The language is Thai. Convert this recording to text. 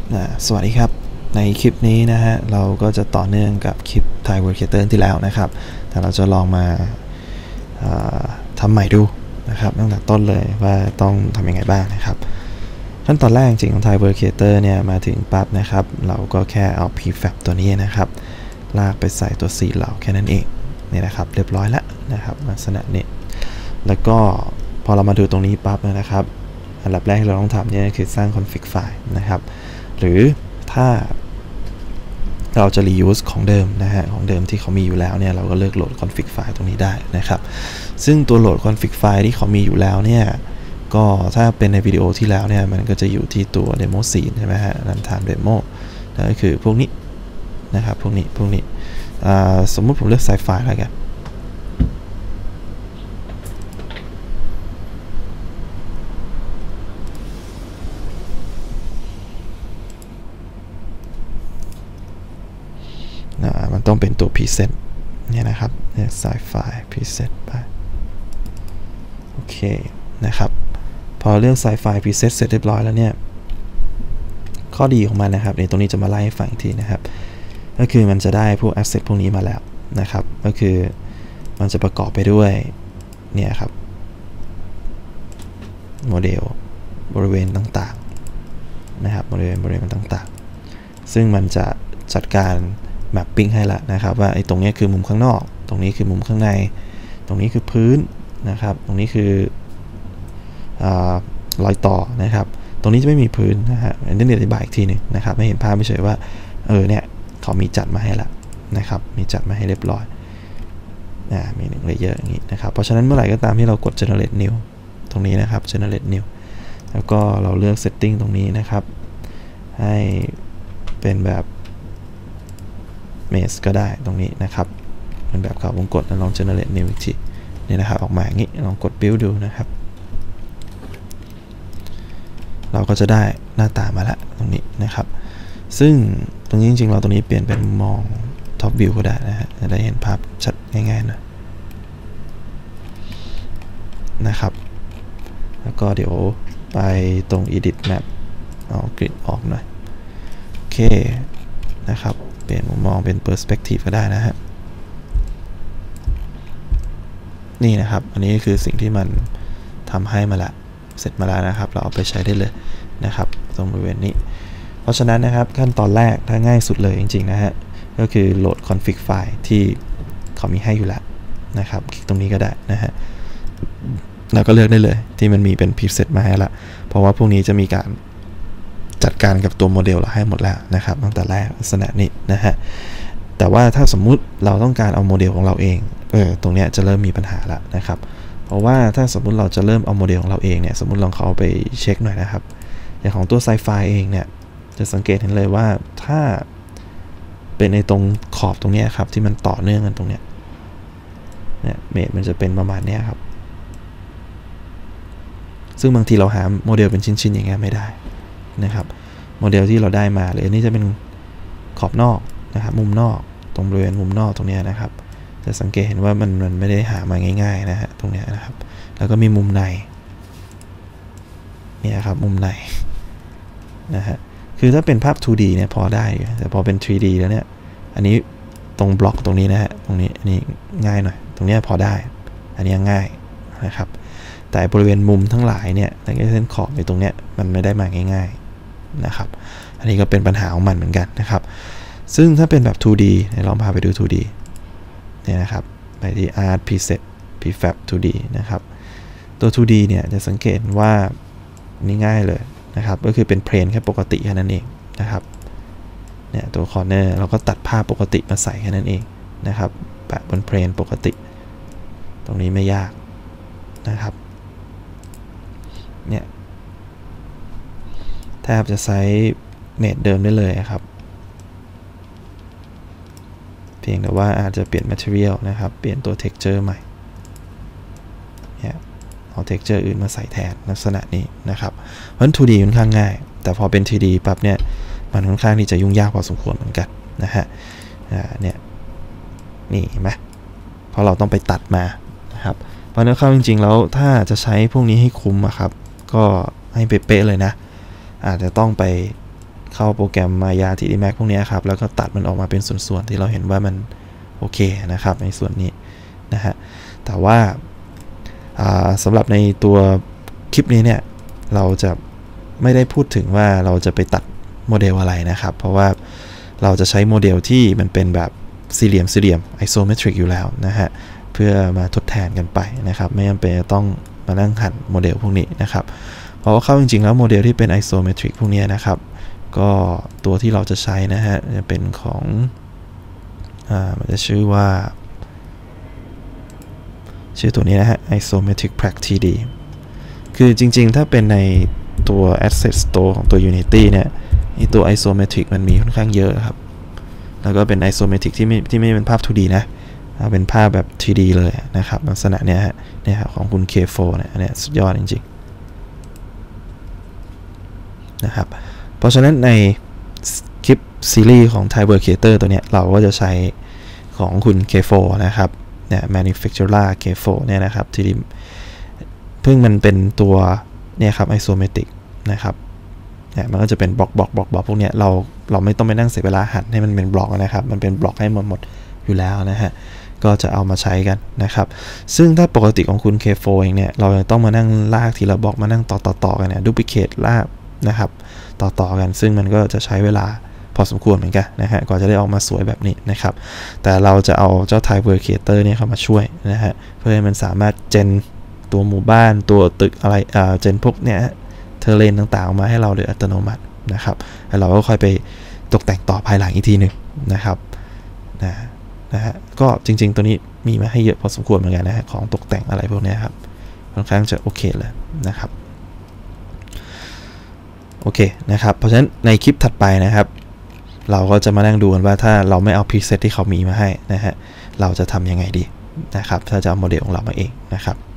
สวัสดีครับในคลิปนี้นะฮะเราก็จะต่อเนื่องกับคลิป Thai World Creator ที่แล้วนะครับแต่เราจะลองมาทำใหม่ดูนะครับตั้งแต่ต้นเลยว่าต้องทำยังไงบ้างนะครับขั้นตอนแรกจริงของ Thai World Creator เนี่ยมาถึงปั๊บนะครับเราก็แค่เอา prefab ตัวนี้นะครับลากไปใส่ตัวซีเหล่าแค่นั้นเองนี่นะครับเรียบร้อยแล้วนะครับลักษณะนี้แล้วก็พอเรามาดูตรงนี้ปั๊บนะครับอันดับแรกที่เราต้องทำเนี่ยคือสร้าง config file นะครับหรือถ้าเราจะ reuse ของเดิมนะฮะของเดิมที่เขามีอยู่แล้วเนี่ยเราก็เลือกโหลด config file ตรงนี้ได้นะครับซึ่งตัวโหลด config file ที่เขามีอยู่แล้วเนี่ยก็ถ้าเป็นในวิดีโอที่แล้วเนี่ยมันก็จะอยู่ที่ตัว demo scene ใช่ไหมฮะ runtime demo นั่นก็คือพวกนี้นะครับพวกนี้สมมุติผมเลือก sci-fi แล้วกันมันต้องเป็นตัว preset เนี่ยนะครับเนี่ย sci-fi preset ไปโอเคนะครับพอเลือก sci-fi preset เสร็จเรียบร้อยแล้วเนี่ยข้อดีของมันนะครับในตรงนี้จะมาไล่ให้ฟังอีกทีนะครับก็คือมันจะได้พวก asset พวกนี้มาแล้วนะครับก็คือมันจะประกอบไปด้วยเนี่ยครับโมเดลบริเวณต่างๆนะครับบริเวณต่างๆซึ่งมันจะจัดการmapping ให้ละนะครับว่าไอ้ตรงนี้คือมุมข้างนอกตรงนี้คือมุมข้างในตรงนี้คือพื้นนะครับตรงนี้คือรอยต่อนะครับตรงนี้จะไม่มีพื้นนะฮะอันนี้อธิบายอีกทีหนึ่งนะครับไม่เห็นภาพไม่เฉยว่าเนี่ยเขามีจัดมาให้ละนะครับมีจัดมาให้เรียบร้อยมี1 layer อย่างนี้นะครับเพราะฉะนั้นเมื่อไหร่ก็ตามที่เรากด generate new ตรงนี้นะครับ generate new แล้วก็เราเลือก setting ตรงนี้นะครับให้เป็นแบบเมสก็ได้ตรงนี้นะครับเป็นแบบเขาวงกดแล้วลอง generate new อีกทีนี่นะครับออกมาอย่างนี้ลองกด build ดูนะครับเราก็จะได้หน้าตามาละตรงนี้นะครับซึ่งตรงนี้จริงๆเราตรงนี้เปลี่ยนเป็นมอง top view ก็ได้นะฮะจะได้เห็นภาพชัดง่ายๆหน่อยนะครับแล้วก็เดี๋ยวไปตรง edit map เอากริดออกหน่อยโอเคนะครับเปลี่ยนมุมมองเป็น perspective ก็ได้นะฮะนี่นะครับอันนี้คือสิ่งที่มันทำให้มาละเสร็จมาแล้วนะครับเราเอาไปใช้ได้เลยนะครับตรงบริเวณนี้เพราะฉะนั้นนะครับขั้นตอนแรกถ้าง่ายสุดเลยจริงๆนะฮะก็คือโหลด config file ที่เขามีให้อยู่แล้วนะครับคลิกตรงนี้ก็ได้นะฮะแล้วก็เลือกได้เลยที่มันมีเป็น preset มาให้ละเพราะว่าพวกนี้จะมีการจัดการกับตัวโมเดลเราให้หมดแล้วนะครับตั้งแต่แรกลักษณะนี้นะฮะแต่ว่าถ้าสมมุติเราต้องการเอาโมเดลของเราเองตรงนี้จะเริ่มมีปัญหาละนะครับเพราะว่าถ้าสมมุติเราจะเริ่มเอาโมเดลของเราเองเนี่ยสมมุติลองเขาไปเช็คหน่อยนะครับอย่างของตัว sci-fi เองเนี่ยจะสังเกตเห็นเลยว่าถ้าเป็นในตรงขอบตรงนี้ครับที่มันต่อเนื่องกันตรงเนี้ยเมทมันจะเป็นประมาณนี้ครับซึ่งบางทีเราหาโมเดลเป็นชิ้นๆอย่างเงี้ยไม่ได้นะครับโมเดลที่เราได้มาเลยอันนี้จะเป็นขอบนอกนะครับมุมนอกตรงบริเวณมุมนอกตรงนี้นะครับจะสังเกตเห็นว่ามันไม่ได้หามาง่ายๆนะฮะตรงนี้นะครับแล้วก็มีมุมในเนี่ยครับมุมในนะฮะคือถ้าเป็นภาพ 2D เนี่ยพอได้แต่พอเป็น 3D แล้วเนี่ยอันนี้ตรงบล็อกตรงนี้นะฮะตรงนี้อันนี้ง่ายหน่อยตรงนี้พอได้อันนี้ง่ายนะครับแต่บริเวณมุมทั้งหลายเนี่ยในเส้นขอบในตรงเนี้ยมันไม่ได้มาง่ายๆนะครับอันนี้ก็เป็นปัญหาของมันเหมือนกันนะครับซึ่งถ้าเป็นแบบ 2D ลองพาไปดู 2D เนี่ยนะครับไปที่ Art Preset Prefab 2D นะครับตัว 2D เนี่ยจะสังเกตว่านี่ง่ายเลยนะครับก็คือเป็นเพลนแค่ปกติแค่นั้นเองนะครับเนี่ยตัวคอร์เนอร์เราก็ตัดภาพปกติมาใส่แค่นั้นเองนะครับแปะบนเพลนปกติตรงนี้ไม่ยากนะครับเนี่ยแทบจะใช้เมทเดิมได้เลยครับเพียงแต่ว่าอาจจะเปลี่ยน material นะครับเปลี่ยนตัว texture ใหม่เนี่ยเอา texture อื่นมาใส่แทนลักษณะนี้นะครับเพราะฉะนั้น 2D ค่อนข้างง่ายแต่พอเป็น 3D ปั๊บเนี่ยมันค่อนข้างที่จะยุ่งยากพอสมควรเหมือนกันนะฮะเนี่ยนี่เห็นไหมเพราะเราต้องไปตัดมานะครับเพราะนั้นเข้าจริงๆแล้วถ้าจะใช้พวกนี้ให้คุ้มครับก็ให้เป๊ะๆเลยนะอาจจะต้องไปเข้าโปรแกรม Maya 3D Max พวกนี้ครับแล้วก็ตัดมันออกมาเป็นส่วนๆที่เราเห็นว่ามันโอเคนะครับในส่วนนี้นะฮะแต่ว่าสำหรับในตัวคลิปนี้เนี่ยเราจะไม่ได้พูดถึงว่าเราจะไปตัดโมเดลอะไรนะครับเพราะว่าเราจะใช้โมเดลที่มันเป็นแบบสี่เหลี่ยมไอโซเมตริกอยู่แล้วนะฮะเพื่อมาทดแทนกันไปนะครับไม่จำเป็นต้องมานั่งหั่นโมเดลพวกนี้นะครับเพราะว่าเข้าจริงๆแล้วโมเดลที่เป็นไอโซเมตริกพวกนี้นะครับก็ตัวที่เราจะใช้นะฮะจะเป็นของมันจะชื่อตัวนี้นะฮะ Isometric Prac TD คือจริงๆถ้าเป็นในตัว Asset Store ของตัว Unity เนี่ยตัว Isometric มันมีค่อนข้างเยอะครับแล้วก็เป็น Isometric ที่ไม่เป็นภาพ 2D นะเป็นภาพแบบ 3D เลยนะครับลักษณะเนี้ยฮะเนี่ยของคุณ K4 เนี่ยสุดยอดจริงๆนะครับเพราะฉะนั้นในคลิปซีรีส์ของ Thai World Creator ตัวเนี้ยเราก็จะใช้ของคุณ K4 นะครับเนี่ย Manufacturer K4 เนี่ยนะครับที่เพิ่งมันเป็นตัวเนี่ยครับ Isometric นะครับเนี่ยมันก็จะเป็นบล็อกพวกเนี้ยเราไม่ต้องไปนั่งเสียเวลาหั่นให้มันเป็นบล็อกนะครับมันเป็นบล็อกให้หมดอยู่แล้วนะฮะก็จะเอามาใช้กันนะครับซึ่งถ้าปกติของคุณ K4 เองเนี่ยเราต้องมานั่งลากทีละบล็อกมานั่งต่อกันเนี่ย duplicate ลากนะครับต่อกันซึ่งมันก็จะใช้เวลาพอสมควรเหมือนกันนะฮะกว่าจะได้ออกมาสวยแบบนี้นะครับแต่เราจะเอาเจ้า Thai World Creator เนี่ยเข้ามาช่วยนะฮะเพื่อให้มันสามารถเจนตัวหมู่บ้านตัวตึกอะไรเจนพวกเนี่ยเทเลนต่างๆออกมาให้เราโดยอัตโนมัตินะครับแล้วเราก็ค่อยไปตกแต่งต่อภายหลังอีกทีหนึ่งนะครับนะฮะก็จริงๆตัวนี้มีมาให้เยอะพอสมควรเหมือนกันนะฮะของตกแต่งอะไรพวกนี้ครับค่อนข้างจะโอเคเลยนะครับโอเคนะครับเพราะฉะนั้นในคลิปถัดไปนะครับเราก็จะมานั่งดูกันว่าถ้าเราไม่เอาพรีเซตที่เขามีมาให้นะฮะเราจะทำยังไงดีนะครับถ้าจะเอาโมเดลของเรามาเองนะครับ